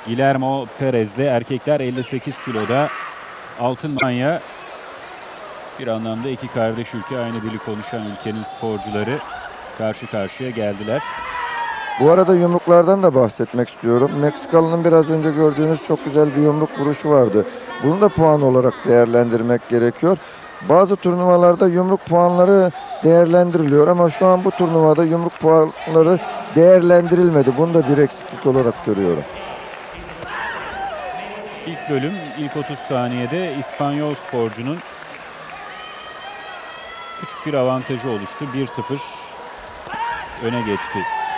Guillermo Perez'le erkekler 58 kiloda altın manya. Bir anlamda iki kardeş ülke, aynı dili konuşan ülkenin sporcuları karşı karşıya geldiler. Bu arada yumruklardan da bahsetmek istiyorum. Meksikalı'nın biraz önce gördüğünüz çok güzel bir yumruk vuruşu vardı. Bunu da puan olarak değerlendirmek gerekiyor. Bazı turnuvalarda yumruk puanları değerlendiriliyor ama şu an bu turnuvada yumruk puanları değerlendirilmedi. Bunu da bir eksiklik olarak görüyorum. İlk bölüm ilk 30 saniyede İspanyol sporcunun küçük bir avantajı oluştu. 1-0 öne geçti.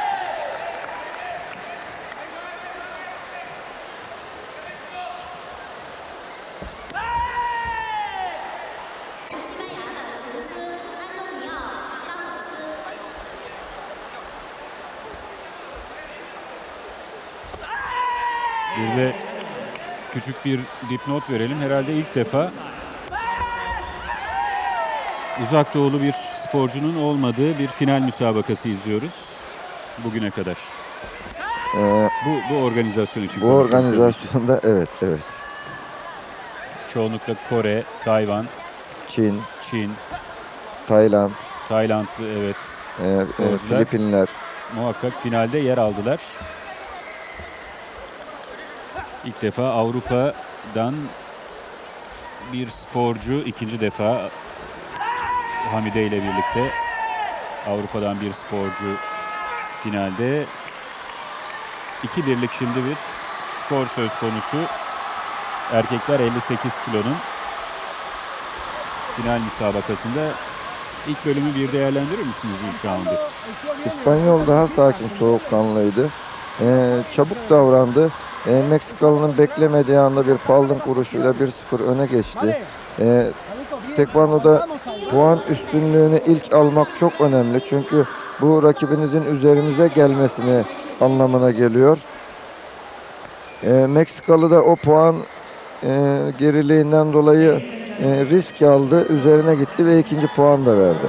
Bir de küçük bir dipnot verelim. Herhalde ilk defa Uzak Doğulu bir sporcunun olmadığı bir final müsabakası izliyoruz bugüne kadar. Bu organizasyon için. Bu organizasyonda evet. Çoğunlukla Kore, Tayvan, Çin, Taylandlı evet, sporcular Filipinler muhakkak finalde yer aldılar. İlk defa Avrupa'dan bir sporcu, ikinci defa Hamide ile birlikte Avrupa'dan bir sporcu finalde. 2-1'lik şimdi bir skor söz konusu. Erkekler 58 kilonun final müsabakasında. İlk bölümü bir değerlendirir misiniz ilk roundu? İspanyol daha sakin, soğukkanlıydı. Çabuk davrandı. Meksikalı'nın beklemediği anda bir palding vuruşuyla 1-0 öne geçti. Tekvando'da puan üstünlüğünü ilk almak çok önemli. Çünkü bu rakibinizin üzerinize gelmesini anlamına geliyor. Meksikalı da o puan geriliğinden dolayı risk aldı. Üzerine gitti ve ikinci puan da verdi.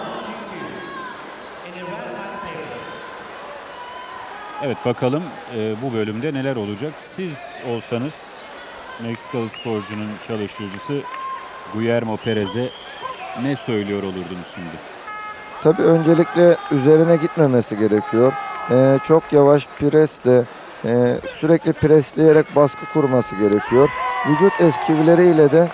Evet, bakalım bu bölümde neler olacak. Siz olsanız Meksikalı sporcunun çalıştırıcısı Guillermo Perez'e ne söylüyor olurdunuz şimdi? Tabii öncelikle üzerine gitmemesi gerekiyor. Çok yavaş presle, sürekli presleyerek baskı kurması gerekiyor. Vücut eskivleriyle de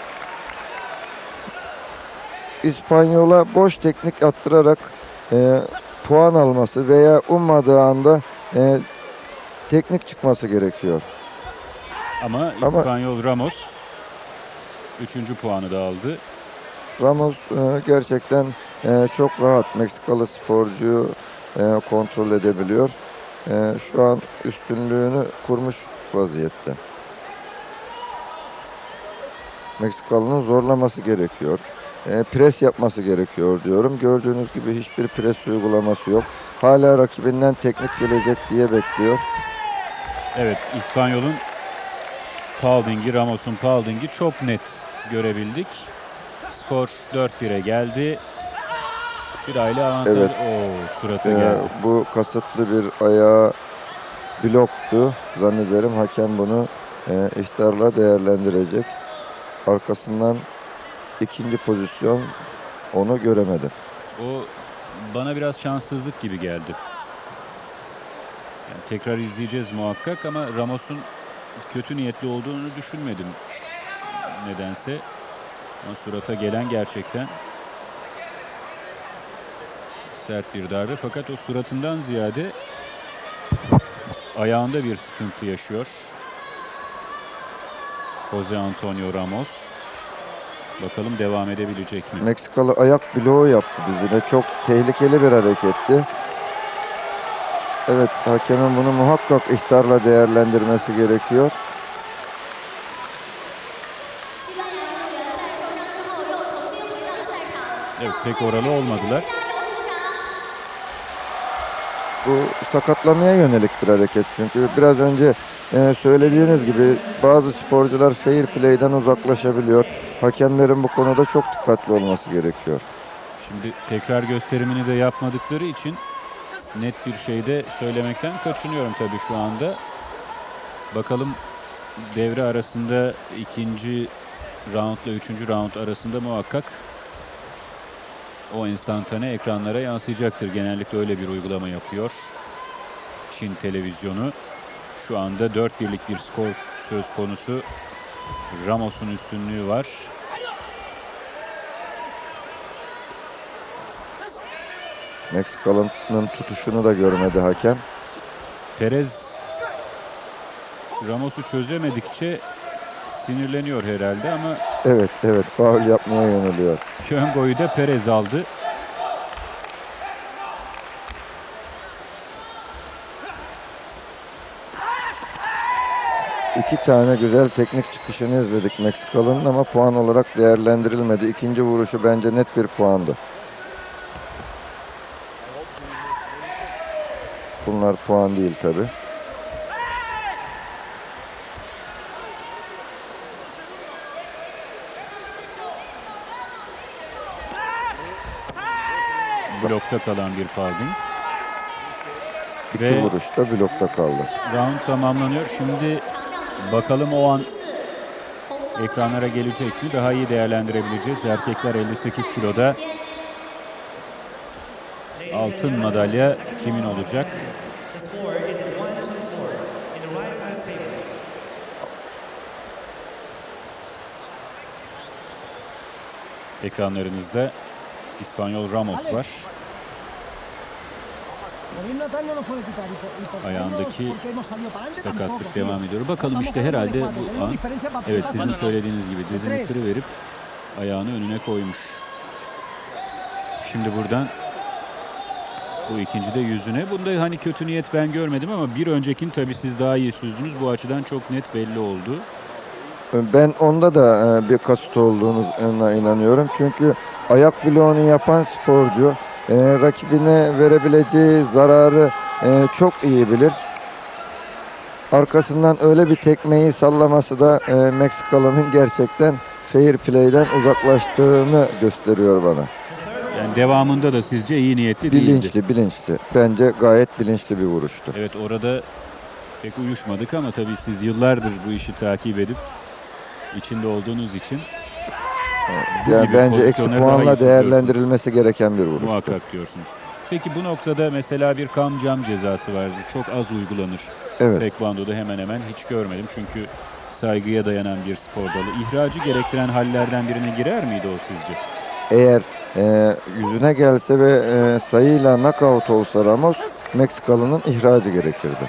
İspanyol'a boş teknik attırarak puan alması veya ummadığı anda teknik çıkması gerekiyor. Ama İspanyol Ramos 3. puanı da aldı. Ramos gerçekten çok rahat Meksikalı sporcuyu kontrol edebiliyor. Şu an üstünlüğünü kurmuş vaziyette. Meksikalı'nın zorlaması gerekiyor. Pres yapması gerekiyor diyorum. Gördüğünüz gibi hiçbir pres uygulaması yok. Hala rakibinden teknik gelecek diye bekliyor. Evet, İspanyol'un paldingi, Ramos'un paldingi çok net görebildik. Skor 4-1'e geldi. Bir aile avantajı. Evet. Suratı geldi. Bu kasıtlı bir ayağı bloktu. Zannederim hakem bunu ihtarla değerlendirecek. Arkasından ikinci pozisyon, onu göremedim. O bana biraz şanssızlık gibi geldi. Yani tekrar izleyeceğiz muhakkak ama Ramos'un kötü niyetli olduğunu düşünmedim nedense. Ama surata gelen gerçekten sert bir darbe. Fakat o suratından ziyade ayağında bir sıkıntı yaşıyor Jose Antonio Ramos. Bakalım devam edebilecek mi? Meksikalı ayak bloğu yaptı dizine. Çok tehlikeli bir hareketti. Evet, hakemin bunu muhakkak ihtarla değerlendirmesi gerekiyor. Evet, pek oralı olmadılar. Bu sakatlamaya yönelik bir hareket. Çünkü biraz önce söylediğiniz gibi bazı sporcular fair play'den uzaklaşabiliyor. Hakemlerin bu konuda çok dikkatli olması gerekiyor. Şimdi tekrar gösterimini de yapmadıkları için net bir şey de söylemekten kaçınıyorum tabii şu anda. Bakalım devre arasında ikinci roundla üçüncü round arasında muhakkak o instantane ekranlara yansıyacaktır. Genellikle öyle bir uygulama yapıyor Çin televizyonu. Şu anda 4-1'lik bir skor söz konusu. Ramos'un üstünlüğü var. Meksikalı'nın tutuşunu da görmedi hakem. Perez Ramos'u çözemedikçe sinirleniyor herhalde ama Evet, faul yapmaya yöneliyor. Köngo'yu da Perez aldı. İki tane güzel teknik çıkışını izledik Meksikalı'nın ama puan olarak değerlendirilmedi. İkinci vuruşu bence net bir puandı. Bunlar puan değil tabi. Blokta kalan bir foul. İki vuruşta blokta kaldı. Round tamamlanıyor. Şimdi bakalım o an ekranlara gelecek mi? Daha iyi değerlendirebileceğiz. Erkekler 58 kiloda. Altın madalya kimin olacak? Ekranlarınızda İspanyol Ramos var. Ayağındaki sakatlık devam ediyor. Bakalım işte herhalde bu an, evet sizin söylediğiniz gibi dizini kırıverip ayağını önüne koymuş. Şimdi buradan bu ikinci de yüzüne. Bunda hani kötü niyet ben görmedim ama bir öncekini tabii siz daha iyi süzdünüz. Bu açıdan çok net belli oldu. Ben onda da bir kasıt olduğuna inanıyorum. Çünkü ayak bloğunu yapan sporcu rakibine verebileceği zararı çok iyi bilir. Arkasından öyle bir tekmeyi sallaması da Meksikalı'nın gerçekten fair play'den uzaklaştığını gösteriyor bana. Yani devamında da sizce iyi niyetli değildi. Bilinçli. Bence gayet bilinçli bir vuruştu. Evet, orada pek uyuşmadık ama tabii siz yıllardır bu işi takip edip içinde olduğunuz için yani bence eksi puanla değerlendirilmesi gereken bir vuruştu. Muhakkak diyorsunuz. Peki bu noktada mesela bir cam cezası var. Çok az uygulanır. Evet. Tekvando'da hemen hemen hiç görmedim. Çünkü saygıya dayanan bir spor dalı. İhracı gerektiren hallerden birine girer miydi o sizce? Eğer yüzüne gelse ve sayıyla knockout olsa Ramos, Meksikalı'nın ihracı gerekirdi.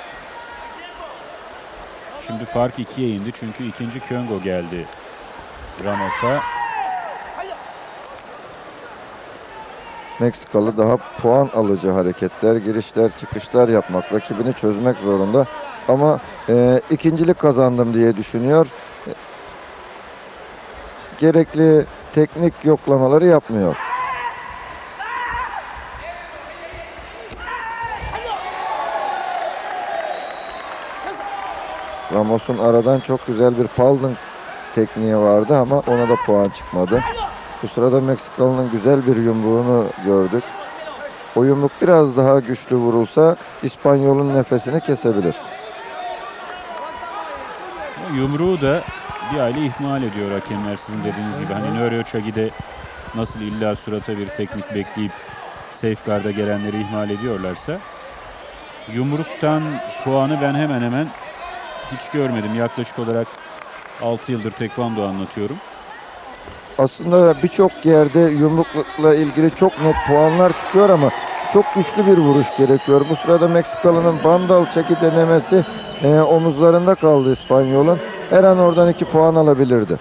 Şimdi fark 2'ye indi çünkü ikinci Köngo geldi Ramos'a. Meksikalı daha puan alıcı hareketler, girişler, çıkışlar yapmak, rakibini çözmek zorunda. Ama ikincilik kazandım diye düşünüyor. Gerekli teknik yoklamaları yapmıyor. Ramos'un aradan çok güzel bir Paulding tekniği vardı ama ona da puan çıkmadı. Bu sırada Meksikalı'nın güzel bir yumruğunu gördük. O yumruk biraz daha güçlü vurulsa İspanyol'un nefesini kesebilir. O yumruğu da bir aile ihmal ediyor hakemler sizin dediğiniz gibi. Hani Nörio Chagi'de nasıl illa surata bir teknik bekleyip safeguard'a gelenleri ihmal ediyorlarsa yumruktan puanı ben hemen hemen hiç görmedim. Yaklaşık olarak 6 yıldır tekvando anlatıyorum. Aslında birçok yerde yumrukla ilgili çok net puanlar çıkıyor ama çok güçlü bir vuruş gerekiyor. Bu sırada Meksikalı'nın bandal çeki denemesi omuzlarında kaldı İspanyol'un. Her an oradan 2 puan alabilirdi.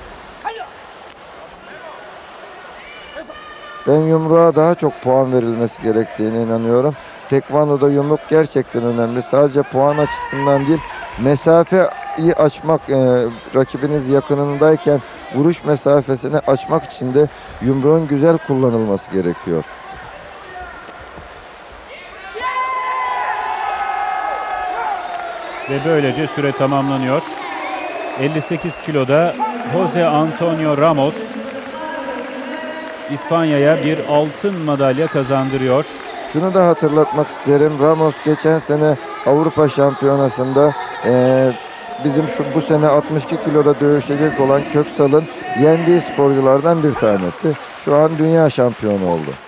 Ben yumruğa daha çok puan verilmesi gerektiğine inanıyorum. Tekvando'da yumruk gerçekten önemli. Sadece puan açısından değil, mesafeyi açmak, rakibiniz yakınındayken vuruş mesafesini açmak için de yumruğun güzel kullanılması gerekiyor. Ve böylece süre tamamlanıyor. 58 kiloda Jose Antonio Ramos İspanya'ya bir altın madalya kazandırıyor. Şunu da hatırlatmak isterim. Ramos geçen sene Avrupa Şampiyonası'nda bizim bu sene 62 kiloda dövüşecek olan Köksal'ın yendiği sporculardan bir tanesi. Şu an dünya şampiyonu oldu.